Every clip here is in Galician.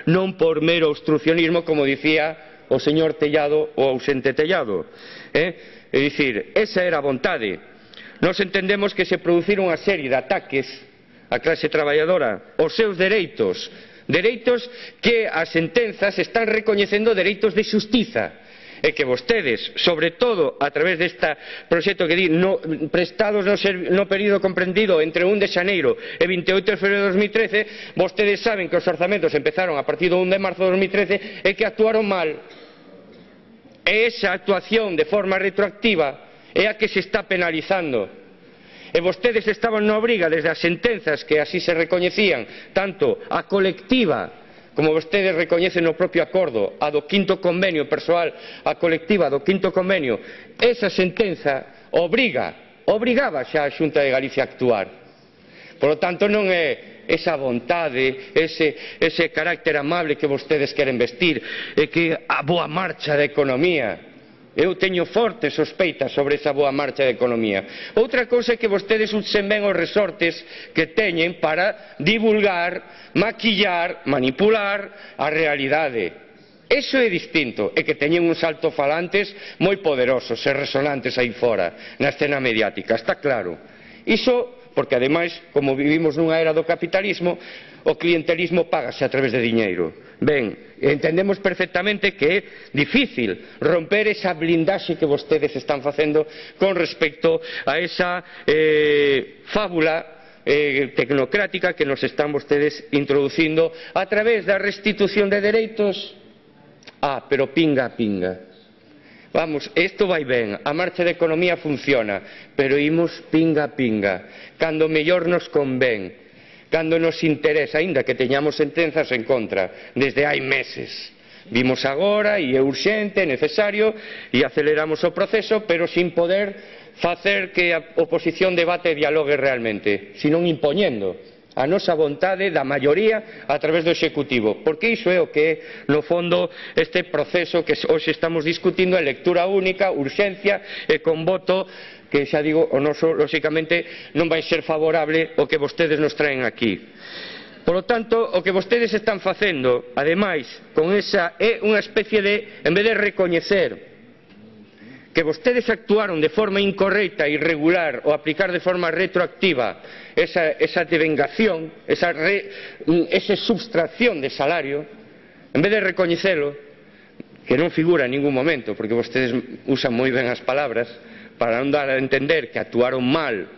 non por mero obstrucionismo, como dicía o señor Tellado, o ausente Tellado. É dicir, esa era a vontade. Nós entendemos que se produciron unha serie de ataques á clase traballadora, aos seus dereitos, dereitos que as sentenzas están recoñecendo dereitos de xustiza, e que vostedes, sobre todo a través deste proxecto que di prestados no período comprendido entre 1 de xaneiro e 28 de febreiro de 2013, vostedes saben que os orzamentos empezaron a partir do 1 de marzo de 2013 e que actuaron mal. E esa actuación de forma retroactiva é a que se está penalizando. E vostedes estaban na obriga desde as sentenzas que así se recoñecían, tanto a colectiva como vostedes recoñecen no propio acordo, a do quinto convenio persoal, a colectiva do quinto convenio, esa sentenza obrigaba xa a Xunta de Galicia a actuar. Por lo tanto, non é esa vontade, ese carácter amable que vostedes queren vestir, e que a boa marcha da economía. Eu teño fortes sospeitas sobre esa boa marcha da economía. Outra cousa é que vostedes usen ben os resortes que teñen para divulgar, maquillar, manipular a realidade. Eso é distinto, é que teñen uns altofalantes moi poderosos e resonantes aí fora, na escena mediática, está claro. Iso porque, ademais, como vivimos nunha era do capitalismo, o clientelismo págase a través de diñeiro. Ben, entendemos perfectamente que é difícil romper esa blindaxe que vostedes están facendo con respecto a esa fábula tecnocrática que nos están vostedes introducindo a través da restitución de dereitos. Pero pinga a pinga. Vamos, isto vai ben, a marcha da economía funciona, pero imos pinga a pinga, cando mellor nos convén, cando nos interesa, aínda que teñamos sentenzas en contra, desde hai meses. Vimos agora, e é urxente, é necesario, e aceleramos o proceso, pero sin poder facer que a oposición debate e dialogue realmente, senón impoñendo a nosa vontade da maioría a través do Executivo, porque iso é o que é, no fondo, este proceso que hoxe estamos discutindo en lectura única, urxencia e con voto que, xa digo, o noso, lóxicamente, non vai ser favorable o que vostedes nos traen aquí. Por lo tanto, o que vostedes están facendo, ademais, con esa, é unha especie de, en vez de recoñecer que vostedes actuaron de forma incorrecta, irregular, ou aplicar de forma retroactiva esa devengación, esa subtracción de salario, en vez de recoñecelo, que non figura en ningún momento, porque vostedes usan moi ben as palabras para non dar a entender que actuaron mal,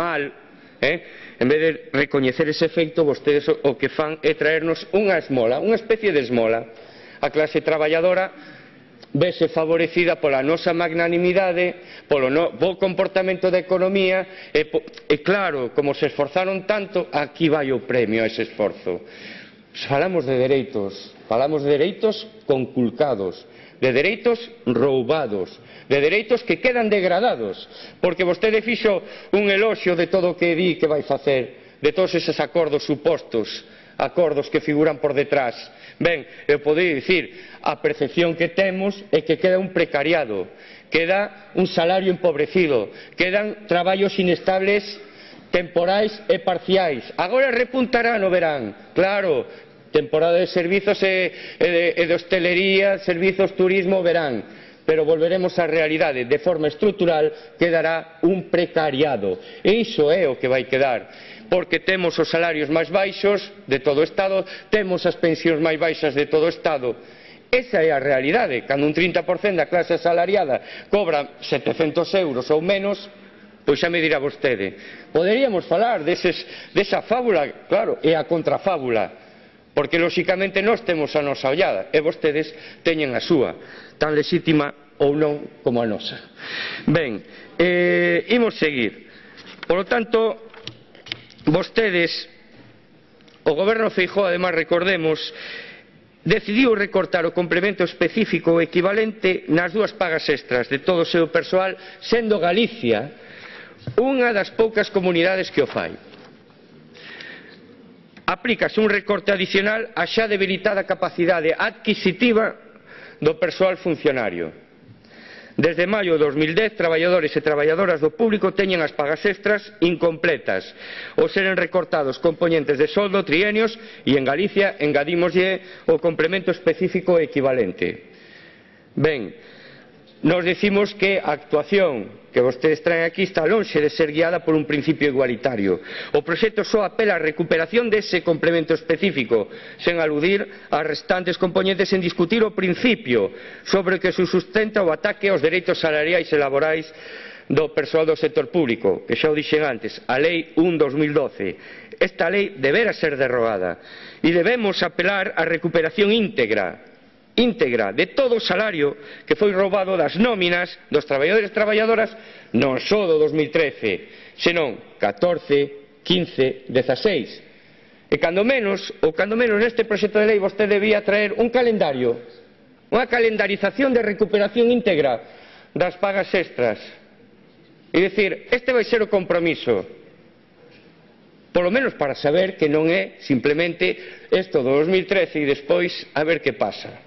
en vez de recoñecer ese efecto, vostedes o que fan é traernos unha esmola, unha especie de esmola. A clase traballadora vese favorecida pola nosa magnanimidade, polo bo comportamento da economía, e claro, como se esforzaron tanto, aquí vai o premio a ese esforzo. Falamos de dereitos conculcados, de dereitos roubados, de dereitos que quedan degradados, porque vostede fixo un eloxio de todo o que di que vai facer, de todos eses acordos supostos, acordos que figuran por detrás. Ben, eu poderia dicir, a percepción que temos é que queda un precariado, queda un salario empobrecido, quedan traballos inestables, temporais e parciais. Agora repuntará no verán, claro, temporada de servizos e de hostelería, servizos, turismo, verán. Pero volveremos á realidade, de forma estrutural quedará un precariado, e iso é o que vai quedar, porque temos os salarios máis baixos de todo o Estado, temos as pensións máis baixas de todo o Estado. Esa é a realidade. Cando un 30% da clase asalariada cobra 700 euros ou menos, pois xa me dirá vostede. Poderíamos falar desa fábula, claro, e a contrafábula, porque lóxicamente nós temos a nosa ollada e vostedes teñen a súa, tan lexítima ou non como a nosa. Ben, imos seguir. Por lo tanto, vostedes, o goberno Feijóo, ademais, recordemos, decidiu recortar o complemento específico equivalente nas dúas pagas extras de todo o seu persoal, sendo Galicia unha das poucas comunidades que o fai. Aplícase un recorte adicional á xa debilitada capacidade adquisitiva do persoal funcionario. Desde maio de 2010, traballadores e traballadoras do público teñen as pagas extras incompletas ou seren recortados compoñentes de soldo, trienios, e en Galicia engadímoslle o complemento específico equivalente. Ben, nos decimos que a actuación que vostedes traen aquí está lonxe de ser guiada por un principio igualitario. O proxecto só apela á recuperación dese complemento específico, sen aludir ás restantes compoñentes, sen discutir o principio sobre o que se sustenta o ataque aos dereitos salariais e laborais do persoal do sector público, que xa o dixen antes, a Lei 1/2012. Esta lei debera ser derrogada e debemos apelar á recuperación íntegra de todo o salario que foi roubado das nóminas dos traballadores e traballadoras non só do 2013, senón 14, 15, 16. E cando menos neste proxecto de lei vostede debía traer un calendario, unha calendarización de recuperación íntegra das pagas extras e dicir, este vai ser o compromiso, polo menos para saber que non é simplemente isto do 2013 e despois a ver que pasa.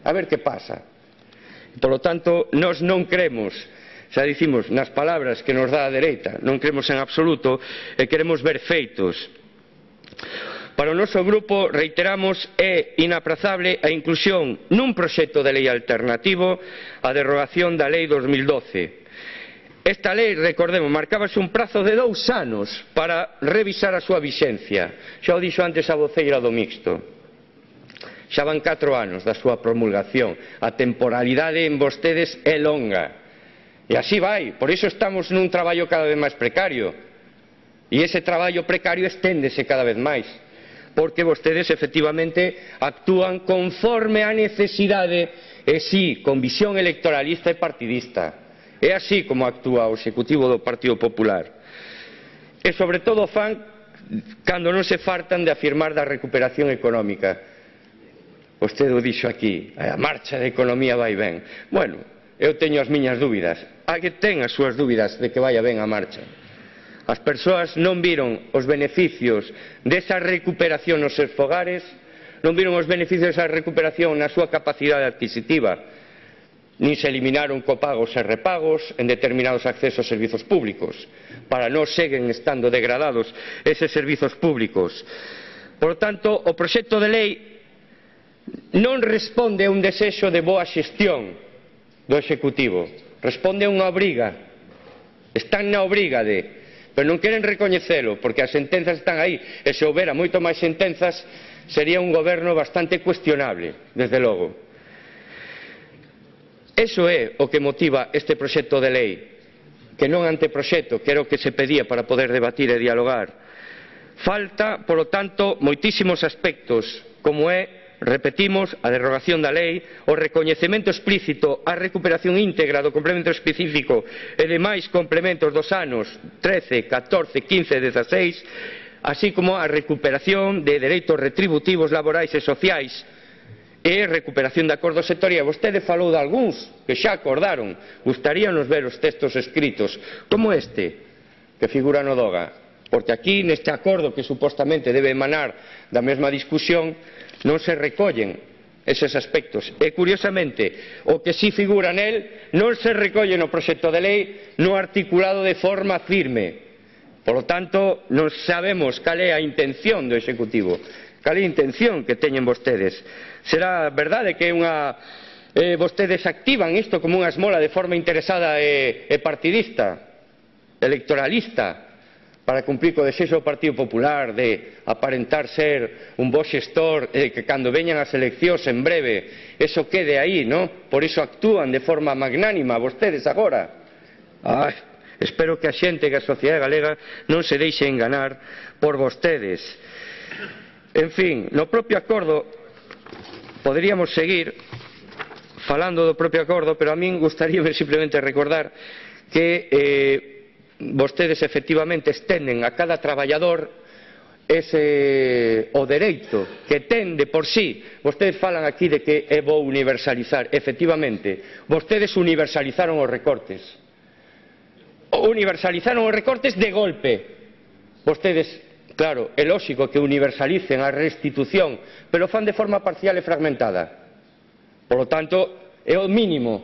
Por lo tanto, nós non cremos, xa dicimos nas palabras que nos dá a dereita, non cremos en absoluto e queremos ver feitos. Para o noso grupo, reiteramos, é inaprazable a inclusión nun proxecto de lei alternativo á derrogación da Lei 2012. Esta lei, recordemos, marcábase un prazo de 2 anos para revisar a súa vixencia. Xa o dixo antes a voceira do mixto. Xa van 4 anos da súa promulgación. A temporalidade en vostedes é longa. E así vai. Por iso estamos nun traballo cada vez máis precario. E ese traballo precario esténdese cada vez máis. Porque vostedes efectivamente actúan conforme á necesidade e si, con visión electoralista e partidista. É así como actúa o Executivo do Partido Popular. E sobre todo fan cando non se fartan de afirmar da recuperación económica. Vostede o dixo aquí, a marcha da economía vai ben. Bueno, eu teño as miñas dúbidas. A que ten as súas dúbidas de que vaya ben a marcha? As persoas non viron os beneficios desa recuperación nos seus fogares, non viron os beneficios desa recuperación na súa capacidade adquisitiva, nin se eliminaron copagos e repagos en determinados accesos aos servizos públicos. Para nós seguen estando degradados eses servizos públicos. Por tanto, o proxecto de lei non responde a un desexo de boa xestión do Executivo, responde a unha obriga. Están na obriga pero non queren recoñecelo, porque as sentenzas están aí, e se houbera moito máis sentenzas sería un goberno bastante cuestionable, desde logo. Iso é o que motiva este proxecto de lei, que non anteproxecto, que era o que se pedía para poder debatir e dialogar. Falta, polo tanto, moitísimos aspectos, como é, repetimos, a derrogación da lei, o recoñecemento explícito, a recuperación íntegra do complemento específico e demais complementos dos anos 13, 14, 15 e 16, así como a recuperación de dereitos retributivos, laborais e sociais e recuperación de acordos sectoriais. Vostede falou de algúns que xa acordaron. Gustaríanos ver os textos escritos, como este, que figura no DOGA, porque aquí, neste acordo que supostamente debe emanar da mesma discusión, non se recollen eses aspectos. E, curiosamente, o que si figura nel non se recolle no proxecto de lei no articulado de forma firme. Por lo tanto, non sabemos cal é a intención do Executivo, cal é a intención que teñen vostedes. Será verdade que vostedes activan isto como unha esmola de forma interesada e partidista, electoralista, para cumprir co desexo do Partido Popular de aparentar ser un bo xestor e que cando veñan as eleccións en breve eso quede aí, non? Por iso actúan de forma magnánima vostedes agora. Espero que a xente, que a sociedade galega non se deixe enganar por vostedes. En fin, no propio acordo poderíamos seguir falando do propio acordo, pero a min gustaríame simplemente recordar que vostedes efectivamente estenden a cada traballador o dereito que ten de por sí. Vostedes falan aquí de que é bo universalizar. Efectivamente, vostedes universalizaron os recortes. Universalizaron os recortes de golpe. Vostedes, claro, é lógico que universalicen a restitución, pero fan de forma parcial e fragmentada. Por lo tanto, é o mínimo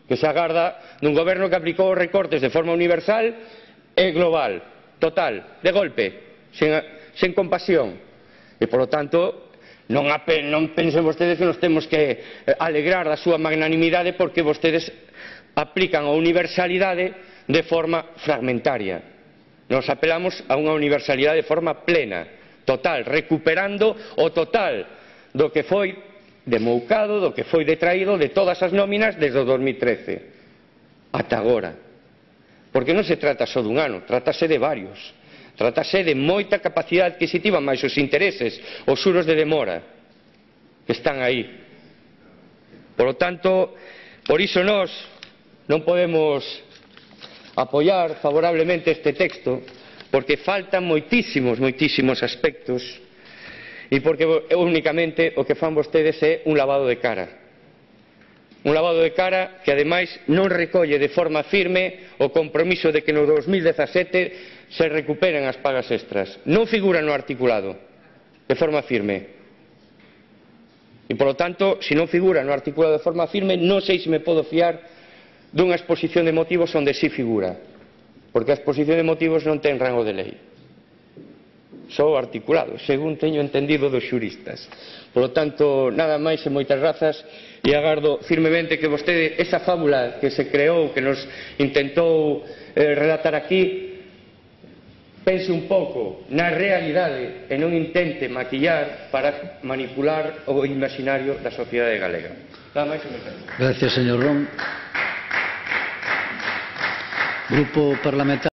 que se agarda dun goberno que aplicou os recortes de forma universal e global, total, de golpe, sen compasión. E, polo tanto, non pensen vostedes que nos temos que alegrar da súa magnanimidade porque vostedes aplican a universalidade de forma fragmentaria. Nos apelamos a unha universalidade de forma plena, total, recuperando o total do que foi demoucado, do que foi detraído de todas as nóminas desde o 2013 ata agora. Porque non se trata só dun ano, trátase de varios. Trátase de moita capacidade adquisitiva máis os intereses, os xuros de demora que están aí. Por lo tanto, por iso nós non podemos apoiar favorablemente este texto, porque faltan moitísimos aspectos e porque únicamente o que fan vostedes é un lavado de cara. Un lavado de cara que ademais non recolle de forma firme o compromiso de que no 2017 se recuperen as pagas extras. Non figura no articulado de forma firme. E, polo tanto, se non figura no articulado de forma firme, non sei se me podo fiar dunha exposición de motivos onde sí figura, porque a exposición de motivos non ten rango de lei, só o articulado, según teño entendido dos xuristas. Por lo tanto, nada máis e moitas grazas, e agardo firmemente que vostede, esa fábula que se creou, que nos intentou relatar aquí, pense un pouco na realidade e non intente maquillar para manipular o imaginario da sociedade galega. Nada máis e moitas grazas. Gracias, señor Ron. Grupo Parlamentario